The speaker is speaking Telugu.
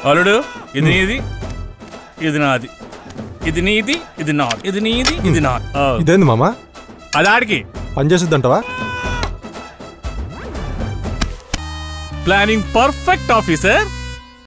అల్లుడు ఇది నీది ఇది నాది, ఇది నీది ఇది నాది, ఇది నీది ఇది నాది. ఇదేంది మామా? అది ఆడికి పనిచేస్తుందంటవా? Planning perfect officer.